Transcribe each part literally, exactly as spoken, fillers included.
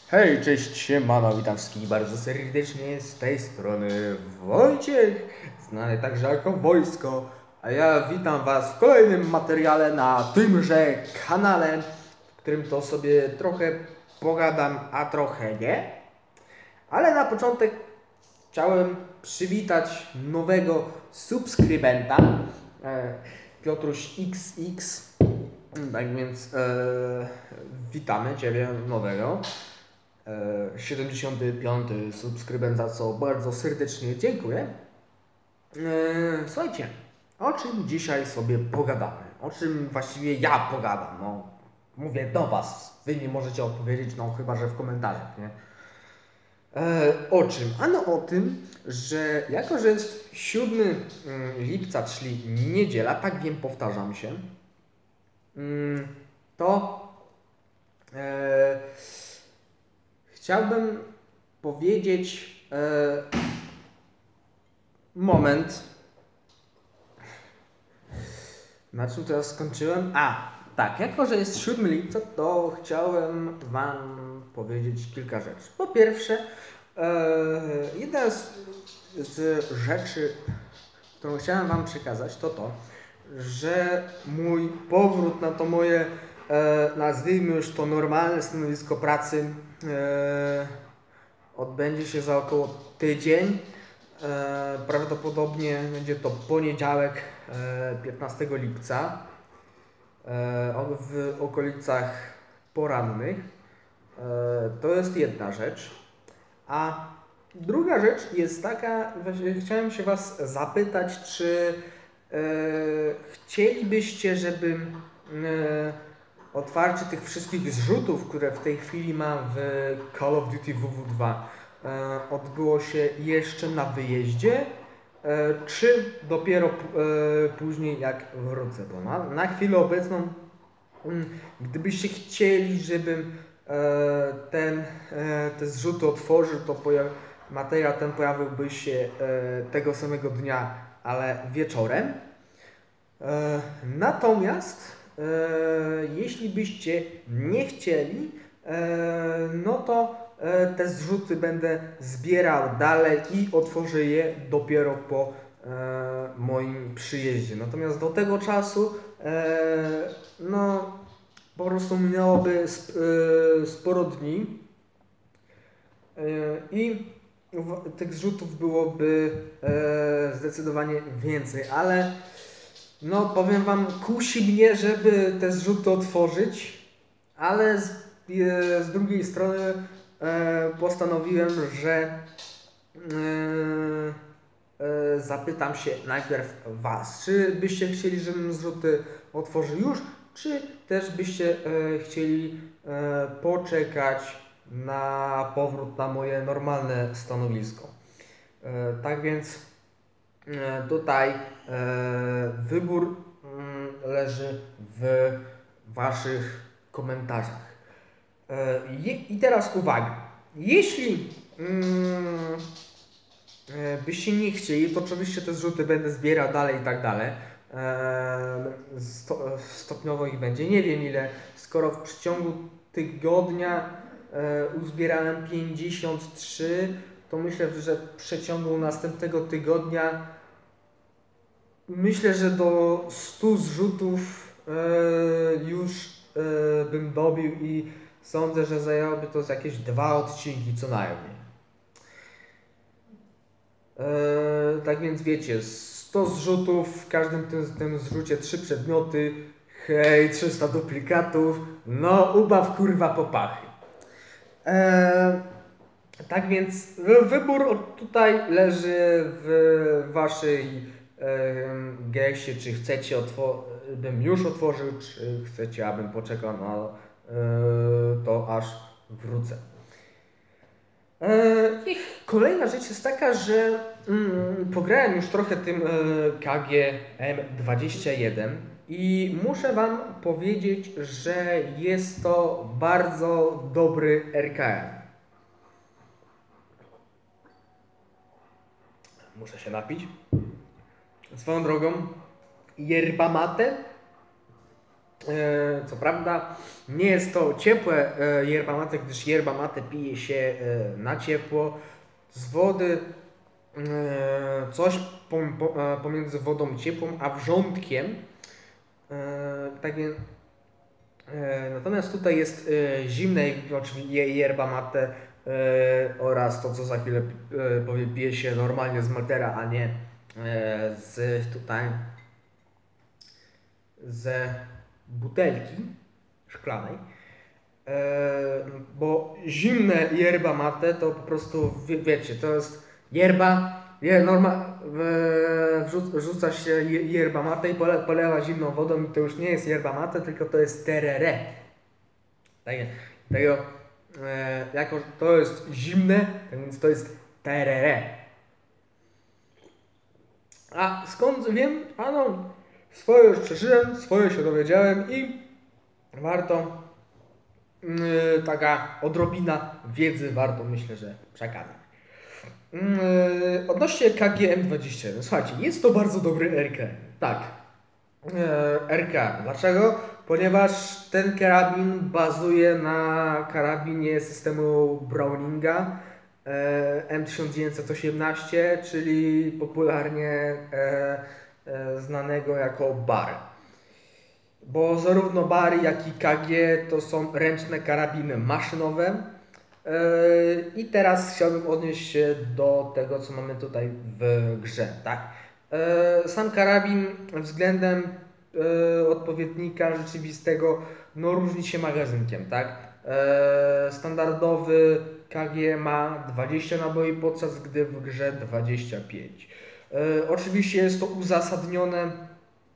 Hej, cześć, siemano, witam wszystkich bardzo serdecznie, z tej strony Wojciech, znany także jako Wojsko, a ja witam Was w kolejnym materiale na tymże kanale, w którym to sobie trochę pogadam, a trochę nie. Ale na początek chciałem przywitać nowego subskrybenta, e, Piotruś X X. Tak więc e, witamy Ciebie nowego. siedemdziesiąty piąty subskrybent, za co bardzo serdecznie dziękuję. Słuchajcie, o czym dzisiaj sobie pogadamy? O czym właściwie ja pogadam? No, mówię do Was, Wy nie możecie odpowiedzieć, no chyba że w komentarzach, nie? E, o czym? Ano o tym, że jako, że jest siódmego lipca, czyli niedziela, tak wiem, powtarzam się, to e, chciałbym powiedzieć e, moment. Na czym teraz skończyłem? A, tak, jako że jest siódmego lipca, to chciałem Wam powiedzieć kilka rzeczy. Po pierwsze, e, jedna z, z rzeczy, którą chciałem Wam przekazać, to to, że mój powrót na to moje, e, nazwijmy już to normalne stanowisko pracy, e, odbędzie się za około tydzień. E, prawdopodobnie będzie to poniedziałek, e, piętnastego lipca, e, w okolicach porannych. E, to jest jedna rzecz. A druga rzecz jest taka, chciałem się Was zapytać, czy e, chcielibyście, żebym e, otwarcie tych wszystkich zrzutów, które w tej chwili mam w Call of Duty W W dwa, e, odbyło się jeszcze na wyjeździe, e, czy dopiero e, później jak wrócę. Bo na, na chwilę obecną, m, gdybyście chcieli, żebym e, ten, e, te zrzuty otworzył, to materiał ten pojawiłby się e, tego samego dnia, ale wieczorem. E, natomiast e, jeśli byście nie chcieli, e, no to e, te zrzuty będę zbierał dalej i otworzę je dopiero po e, moim przyjeździe. Natomiast do tego czasu e, no po prostu minęłoby sp, e, sporo dni e, i w, tych zrzutów byłoby e, zdecydowanie więcej, ale no powiem Wam, kusi mnie, żeby te zrzuty otworzyć, ale z, e, z drugiej strony e, postanowiłem, że e, e, zapytam się najpierw Was, czy byście chcieli, żebym zrzuty otworzył już, czy też byście e, chcieli e, poczekać na powrót na moje normalne stanowisko. E, tak więc e, tutaj e, wybór mm, leży w Waszych komentarzach. E, I teraz uwaga, jeśli mm, e, byście nie chcieli, to oczywiście te zrzuty będę zbierał dalej i tak dalej. E, sto, stopniowo ich będzie, nie wiem ile, skoro w przeciągu tygodnia e, uzbierałem pięćdziesiąt trzy, to myślę, że w przeciągu następnego tygodnia myślę, że do stu zrzutów e, już e, bym dobił i sądzę, że zajęłoby to z jakieś dwa odcinki co najmniej. E, tak więc wiecie, sto zrzutów, w każdym tym, tym zrzucie trzy przedmioty, hej, trzysta duplikatów, no ubaw kurwa popachy. E, tak więc wybór tutaj leży w Waszej gestie, czy chcecie, bym już otworzył, czy chcecie, abym poczekał na to, aż wrócę. I kolejna rzecz jest taka, że mm, pograłem już trochę tym K G M dwadzieścia jeden i muszę Wam powiedzieć, że jest to bardzo dobry R K M. Muszę się napić. Swoją drogą, yerba mate E, co prawda nie jest to ciepłe e, yerba mate, gdyż yerba mate pije się e, na ciepło z wody, e, coś pom, po, e, pomiędzy wodą ciepłą a wrzątkiem. E, tak więc, e, natomiast tutaj jest e, zimne, oczywiście yerba mate e, oraz to, co za chwilę e, powiem, pije się normalnie z maltera, a nie e, z tutaj ze butelki szklanej, e, bo zimne yerba mate to po prostu, wie, wiecie, to jest yerba, je, norma, w, wrzuc, wrzuca się yerba mate i pole, polewa zimną wodą i to już nie jest yerba mate, tylko to jest tereré. Tak, tego, e, jako to jest zimne, tak więc to jest tereré. A skąd wiem? Ano, swoje już przeżyłem, swoje się dowiedziałem i warto, yy, taka odrobina wiedzy warto, myślę, że przekazać. Yy, odnośnie K G M dwadzieścia jeden, słuchajcie, jest to bardzo dobry R K. Tak, yy, R K. Dlaczego? Ponieważ ten karabin bazuje na karabinie systemu Browninga yy, M tysiąc dziewięćset osiemnaście, czyli popularnie yy, yy, znanego jako Bar. Bo zarówno Bary, jak i K G to są ręczne karabiny maszynowe. Yy, I teraz chciałbym odnieść się do tego, co mamy tutaj w grze. Tak? Yy, sam karabin względem yy, odpowiednika rzeczywistego no, różni się magazynkiem. Tak? Yy, standardowy K G ma dwadzieścia naboi, podczas gdy w grze dwadzieścia pięć. Yy, oczywiście jest to uzasadnione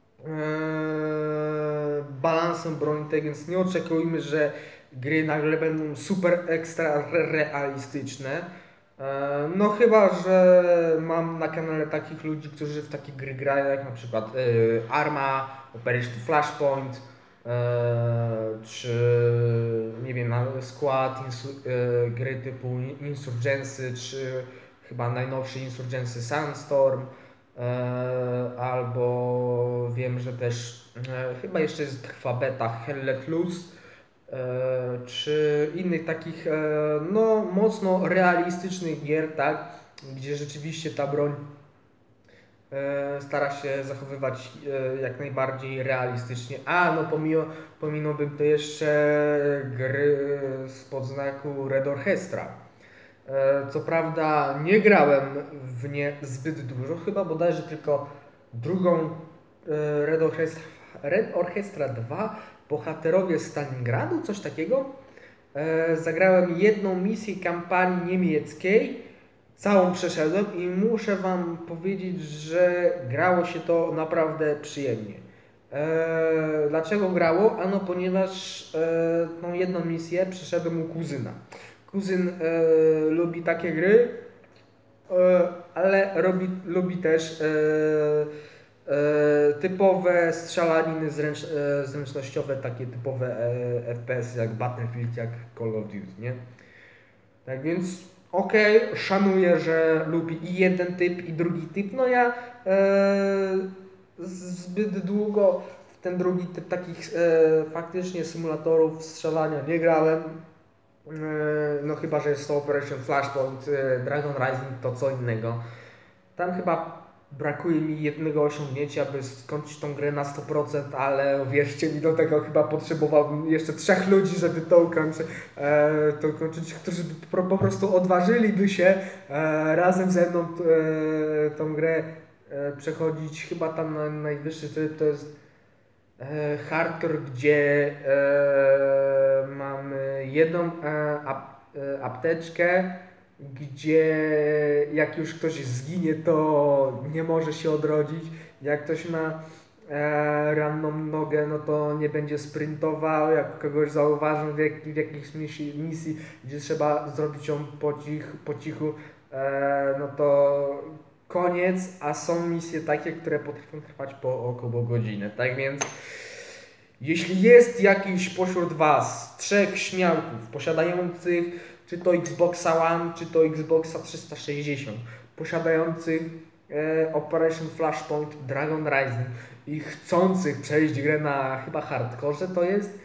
Eee, balansem broni, tak więc nie oczekujmy, że gry nagle będą super ekstra realistyczne. Eee, no chyba, że mam na kanale takich ludzi, którzy w takie gry grają, jak na przykład eee, Arma, Operation Flashpoint, eee, czy nie wiem, Squad, insu, eee, gry typu Insurgency, czy chyba najnowszy Insurgency Sandstorm. E, albo wiem, że też e, chyba jeszcze jest trwa beta Hell Let Loose, e, czy innych takich e, no mocno realistycznych gier, tak, gdzie rzeczywiście ta broń e, stara się zachowywać e, jak najbardziej realistycznie. A no pomimo, pominąłbym to jeszcze gry spod znaku Red Orchestra. Co prawda nie grałem w nie zbyt dużo, chyba bodajże tylko drugą Red Orchestra, Red Orchestra dwa, Bohaterowie Stalingradu, coś takiego. Zagrałem jedną misję kampanii niemieckiej, całą przeszedłem i muszę Wam powiedzieć, że grało się to naprawdę przyjemnie. Dlaczego grało? Ano ponieważ tą jedną misję przeszedłem u kuzyna. Kuzyn e, lubi takie gry, e, ale robi, lubi też e, e, typowe strzelaniny zręcz, e, zręcznościowe, takie typowe e, F P S jak Battlefield, jak Call of Duty, nie? Tak więc okej, okay, szanuję, że lubi i jeden typ, i drugi typ. No ja e, zbyt długo w ten drugi typ takich e, faktycznie symulatorów strzelania nie grałem. No chyba, że jest to Operation Flashpoint, Dragon Rising to co innego. Tam chyba brakuje mi jednego osiągnięcia, by skończyć tą grę na sto procent, ale wierzcie mi, do tego chyba potrzebowałbym jeszcze trzech ludzi, żeby to ukończyć, e, to ukończyć, którzy po, po prostu odważyliby się e, razem ze mną e, tą grę e, przechodzić. Chyba tam na najwyższy tryb to jest e, hardcore, gdzie e, mamy jedną e, ap, e, apteczkę, gdzie jak już ktoś zginie, to nie może się odrodzić. Jak ktoś ma e, ranną nogę, no to nie będzie sprintował. Jak kogoś zauważą w, jak, w jakiejś misji, misji, gdzie trzeba zrobić ją po, cich, po cichu, e, no to koniec, a są misje takie, które potrafią trwać po około godziny. Tak więc jeśli jest jakiś pośród Was trzech śmiałków posiadających czy to Xboxa One, czy to Xboxa trzysta sześćdziesiąt, posiadających e, Operation Flashpoint, Dragon Rising i chcących przejść grę na chyba hardkorze to jest,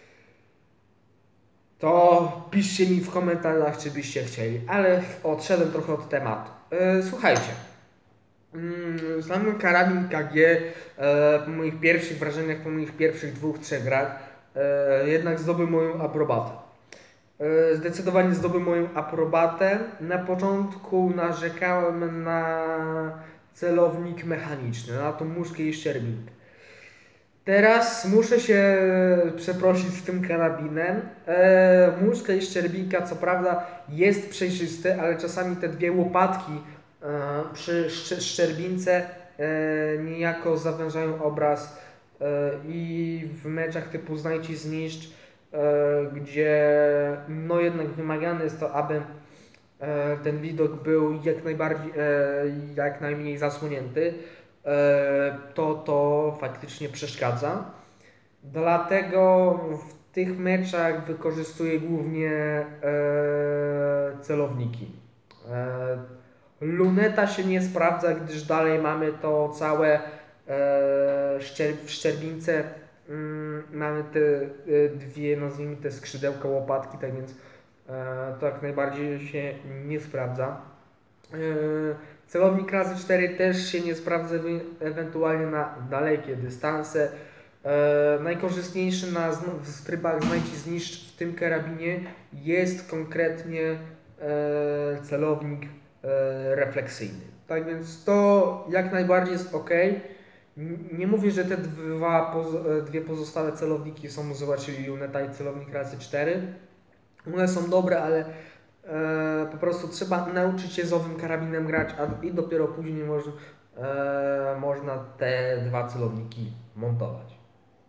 to piszcie mi w komentarzach, czy byście chcieli, ale odszedłem trochę od tematu. E, słuchajcie, mm, znam karabin K G e, po moich pierwszych wrażeniach, po moich pierwszych dwóch, trzech grach, e, jednak zdobył moją aprobatę. E, zdecydowanie zdobył moją aprobatę. Na początku narzekałem na celownik mechaniczny, na tą muszkę i ścierbinkę. Teraz muszę się przeprosić z tym karabinem. E, muszka i ścierbinka co prawda jest przejrzyste, ale czasami te dwie łopatki e, przy szcz szczerbince e, niejako zawężają obraz e, i w meczach typu znajdź i zniszcz, e, gdzie no jednak wymagane jest to, aby e, ten widok był jak najbardziej, e, jak najmniej zasłonięty. To to faktycznie przeszkadza. Dlatego w tych meczach wykorzystuję głównie e, celowniki. E, luneta się nie sprawdza, gdyż dalej mamy to całe e, szczer w szczerbince mm, mamy te e, dwie, nazwijmy te skrzydełka łopatki, tak więc e, to jak najbardziej się nie sprawdza. E, Celownik razy cztery też się nie sprawdza, ewentualnie na dalekie dystanse. E, najkorzystniejszy na, w trybach znajdź i zniszcz w tym karabinie jest konkretnie e, celownik e, refleksyjny. Tak więc to jak najbardziej jest ok. Nie mówię, że te dwa, dwie pozostałe celowniki są złe, czyli luneta i celownik razy cztery. One są dobre, ale E, po prostu trzeba nauczyć się z owym karabinem grać, a i dopiero później można, e, można te dwa celowniki montować.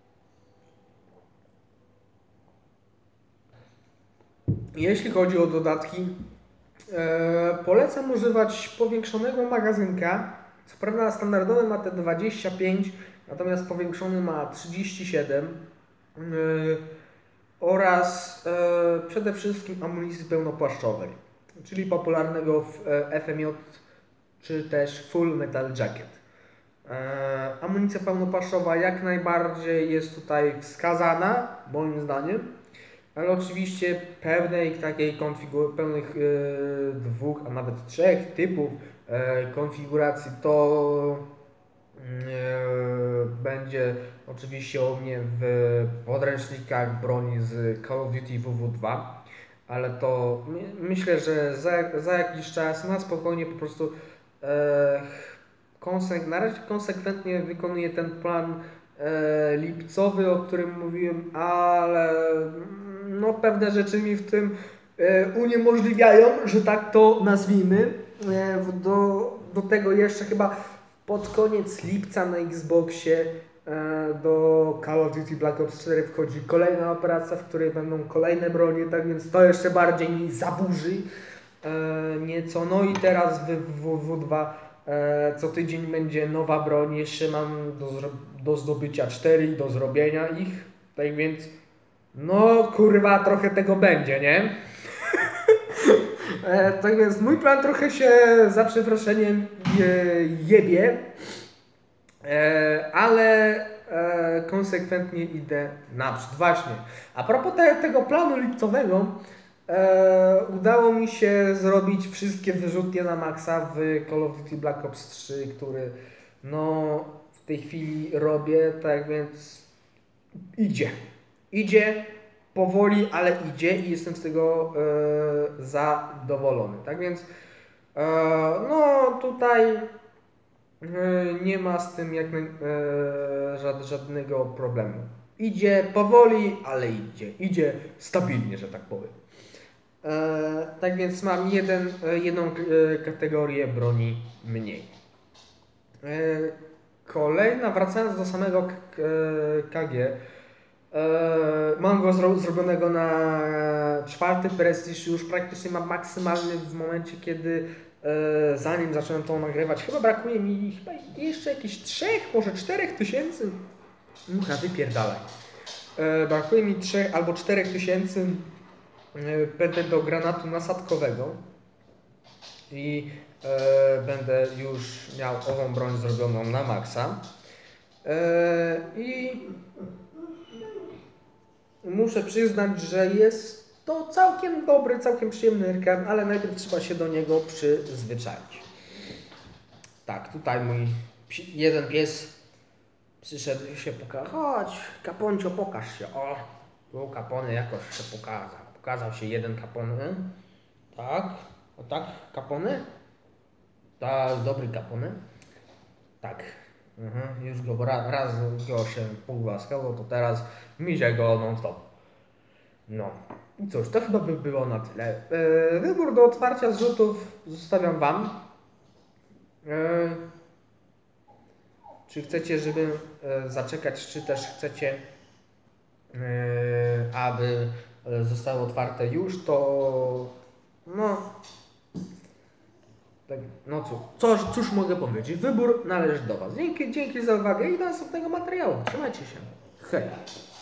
Jeśli chodzi o dodatki, e, polecam używać powiększonego magazynka. Co prawda standardowy ma te dwadzieścia pięć, natomiast powiększony ma trzydzieści siedem. E, oraz e, przede wszystkim amunicji pełnopłaszczowej, czyli popularnego w e, F M J czy też Full Metal Jacket. E, amunicja pełnopłaszczowa jak najbardziej jest tutaj wskazana, moim zdaniem, ale oczywiście pewnej takiej konfiguracji, pełnych e, dwóch, a nawet trzech typów e, konfiguracji to będzie oczywiście u mnie w podręcznikach broni z Call of Duty W W dwa, ale to my, myślę, że za, za jakiś czas na spokojnie po prostu e, konsek, na razie konsekwentnie wykonuję ten plan e, lipcowy, o którym mówiłem, ale no, pewne rzeczy mi w tym e, uniemożliwiają, że tak to nazwijmy. E, do, do tego jeszcze chyba pod koniec lipca na Xboxie e, do Call of Duty Black Ops cztery wchodzi kolejna operacja, w której będą kolejne bronie, tak więc to jeszcze bardziej mi zaburzy e, nieco. No i teraz w W W dwa e, co tydzień będzie nowa broń, jeszcze mam do, do zdobycia cztery i do zrobienia ich, tak więc no kurwa trochę tego będzie, nie? E, tak więc mój plan trochę się za przeproszeniem je, jebie, e, ale e, konsekwentnie idę naprzód. Właśnie, a propos te, tego planu lipcowego, e, udało mi się zrobić wszystkie wyrzutnie na maksa w Call of Duty Black Ops trzy, który no w tej chwili robię, tak więc idzie, idzie. Powoli, ale idzie i jestem z tego e, zadowolony. Tak więc e, no tutaj e, nie ma z tym jak, e, żad, żadnego problemu. Idzie powoli, ale idzie. Idzie stabilnie, że tak powiem. E, tak więc mam jeden, jedną e, kategorię broni mniej. E, kolejna, wracając do samego K K G, mam go zro zrobionego na czwarty prestiż, już praktycznie mam maksymalny w momencie, kiedy e, zanim zacząłem to nagrywać, chyba brakuje mi chyba jeszcze jakichś trzech, może czterech tysięcy. Mucha, wypierdalaj. E, brakuje mi trzech albo czterech tysięcy e, będę do granatu nasadkowego. i e, będę już miał ową broń zrobioną na maksa. E, I muszę przyznać, że jest to całkiem dobry, całkiem przyjemny rkem, ale najpierw trzeba się do niego przyzwyczaić. Tak, tutaj mój psi, jeden pies przyszedł się pokazać. Chodź, Kaponcio, pokaż się. O, tu Kapony jakoś się pokazał. Pokazał się jeden Kapony. Tak, o tak, Kapony. Tak, dobry Kapony. Tak, mhm. Już go raz, raz go się pogłaskał, to teraz mizie go non stop. No i cóż, to chyba by było na tyle. Yy, wybór do otwarcia zrzutów zostawiam Wam. Yy, czy chcecie, żeby yy, zaczekać, czy też chcecie, yy, aby yy, zostało otwarte już, to no, tak, no cóż, cóż, cóż mogę powiedzieć, wybór należy do Was. Dzięki, dzięki za uwagę i do następnego materiału. Trzymajcie się. Hej.